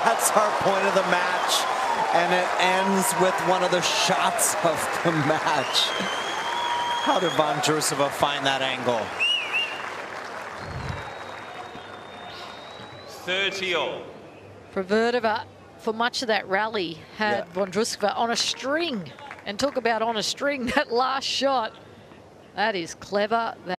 That's our point of the match. And it ends with one of the shots of the match. How did Vondrousova find that angle? 30-all. Vondrousova, for much of that rally, had Vondrousova on a string. And talk about on a string, that last shot. That is clever.